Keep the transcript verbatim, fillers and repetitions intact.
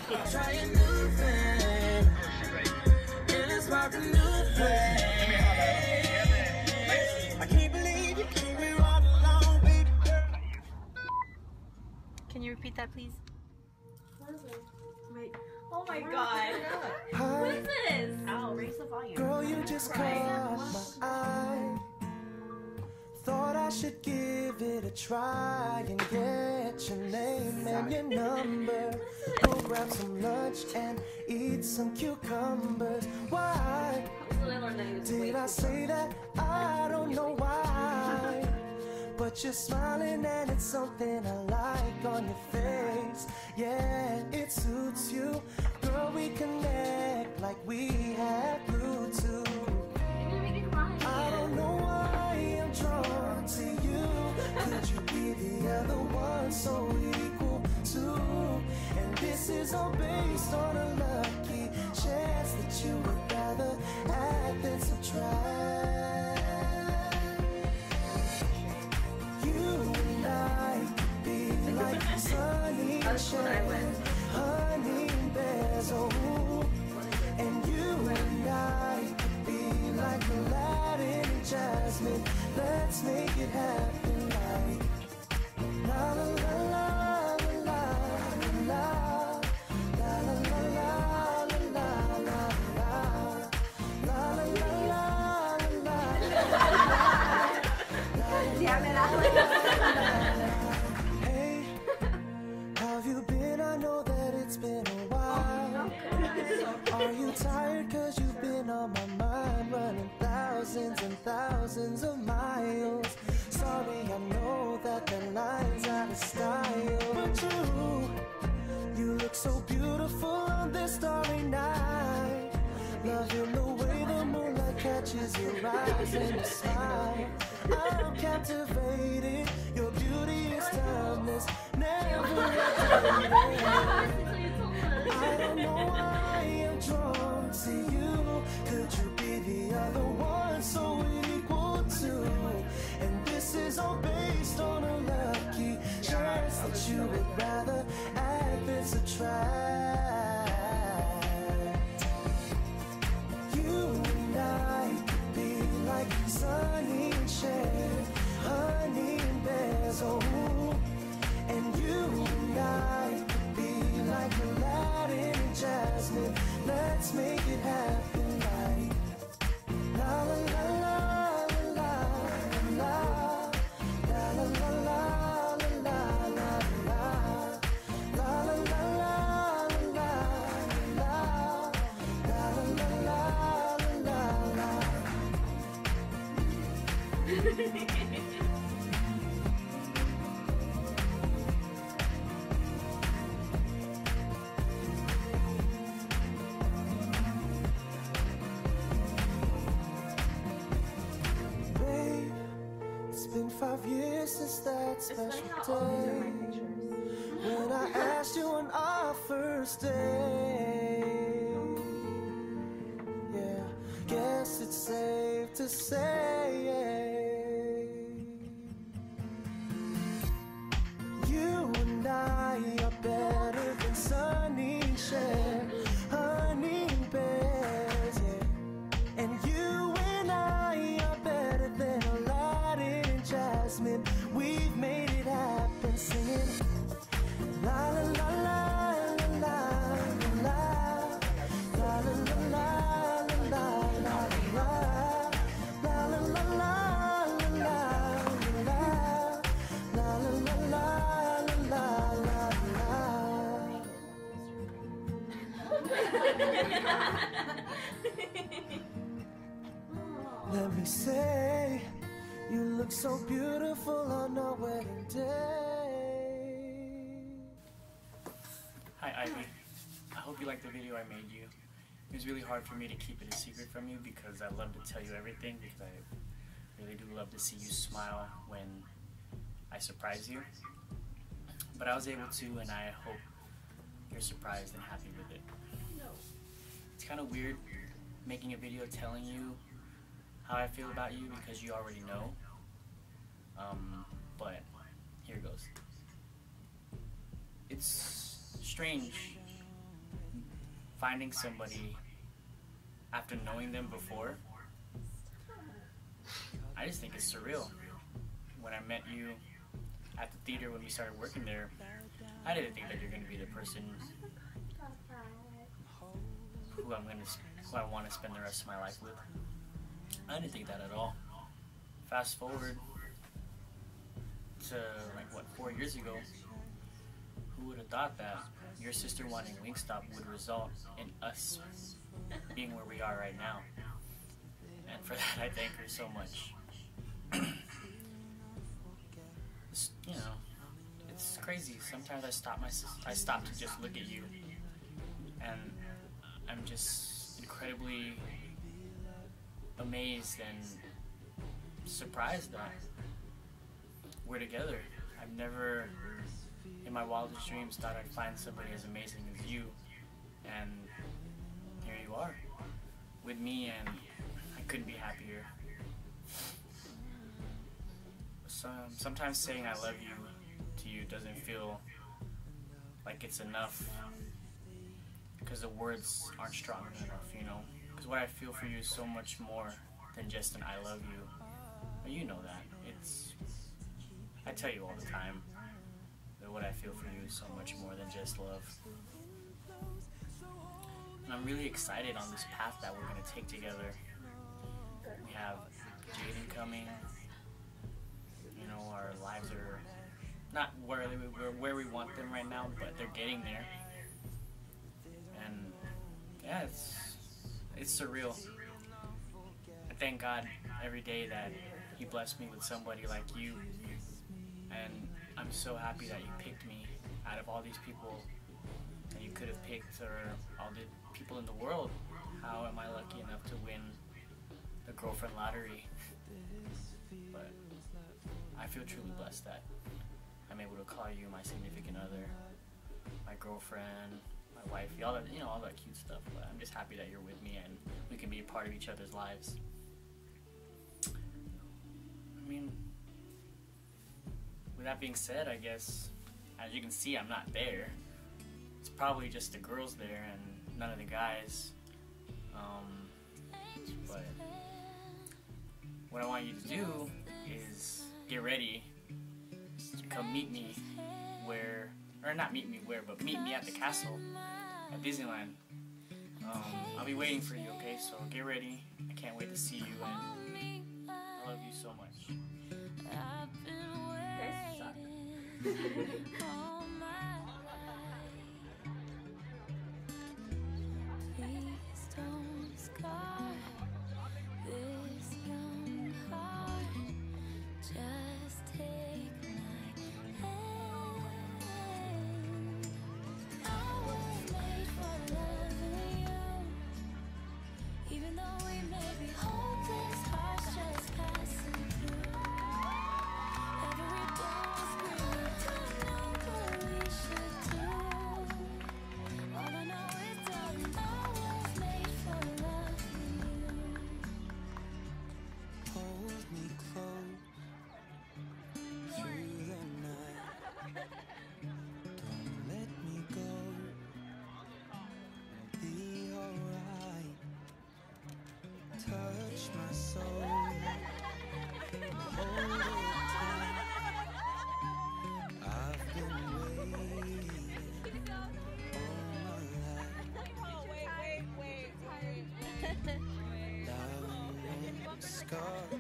Try a new thing, and it's about the new thing. I can't believe you came here all alone, baby girl. Can you repeat that, please? What is it? Wait. Oh my god. Hi, What is this? Ow, raise the volume. girl, you just caught my eye. Thought I should give it a try and get your name and your number. Go grab some lunch and eat some cucumbers. Why did I say that? I don't know why. But you're smiling and it's something I like on your face. Yeah, it suits you. Girl, we connect like we have Bluetooth. I don't know why I'm drawn to you. Could you be the other one so equal to? And this is all based on a lucky chance that you would rather add than subtract. You and I could be like sunny shade, honey and bears, oh. And you and I could be like Aladdin and Jasmine. Let's make it happen like la la la la la la la la la la la la la Hey, how have you been? I know that it's been a while. Are you tired? Cause you've been on my mind, running thousands and thousands of miles. Sorry, I know that the line's out of style, but you, you look so beautiful on this starry night. Loving the way the moonlight catches your eyes and your smile. I'm captivated, your beauty is timeless, never outdated. I don't know why I'm drawn to you. Could you be the other one so equal to? And this is all based on a lucky chance that you would rather add than subtract. You and I could be like sunny and shade, honey and bears, oh. And you and I could be like Aladdin and Jasmine. Let's make it happen like la la la la la la la la la la la la la la Babe, it's been five years since that special day when I asked you on our first date. Yeah, guess it's safe to say you and I are better than Sunny and Cher, honey and bears, yeah. And you and I are better than Aladdin and Jasmine. We've made it happen, singing la la la la la la la la la la la la la la la la. Let me say, you look so beautiful on our wedding day. Hi Ivy, I hope you liked the video I made you. It was really hard for me to keep it a secret from you because I love to tell you everything, because I really do love to see you smile when I surprise you. But I was able to, and I hope you're surprised and happy with it. It's kind of weird making a video telling you how I feel about you because you already know. Um, but here goes. It's strange finding somebody after knowing them before, I just think it's surreal. When I met you at the theater when we started working there, I didn't think that you're going to be the person who I'm going to, who I want to spend the rest of my life with. I didn't think that at all. Fast forward to like what four years ago, who would have thought that your sister wanting Wingstop would result in us being where we are right now? And for that, I thank her so much. It's, you know, it's crazy. Sometimes I stop my I stop to just look at you, and I'm just incredibly amazed and surprised that we're together. I've never, in my wildest dreams, thought I'd find somebody as amazing as you, and here you are with me, and I couldn't be happier. So, sometimes saying I love you to you doesn't feel like it's enough, because the words aren't strong enough, you know? Because what I feel for you is so much more than just an I love you. But you know that. It's, I tell you all the time that what I feel for you is so much more than just love. And I'm really excited on this path that we're going to take together. We have Jaden coming. You know, our lives are not where, they, where we want them right now, but they're getting there. And yeah, it's, it's surreal. I thank God every day that He blessed me with somebody like you. And I'm so happy that you picked me out of all these people that you could have picked, or all the people in the world. How am I lucky enough to win the girlfriend lottery? But I feel truly blessed that I'm able to call you my significant other, my girlfriend, my wife, all that, you know, all that cute stuff. But I'm just happy that you're with me and we can be a part of each other's lives. I mean, with that being said, I guess, as you can see, I'm not there. It's probably just the girls there and none of the guys. Um, but what I want you to do is get ready to come meet me where, or not meet me where, but meet me at the castle at Disneyland. Um, I'll be waiting for you, okay? So get ready. I can't wait to see you, and I love you so much. Touch my soul, hold it tight. I've been waiting all my life. Oh, wait, wait, wait, wait. Down scar.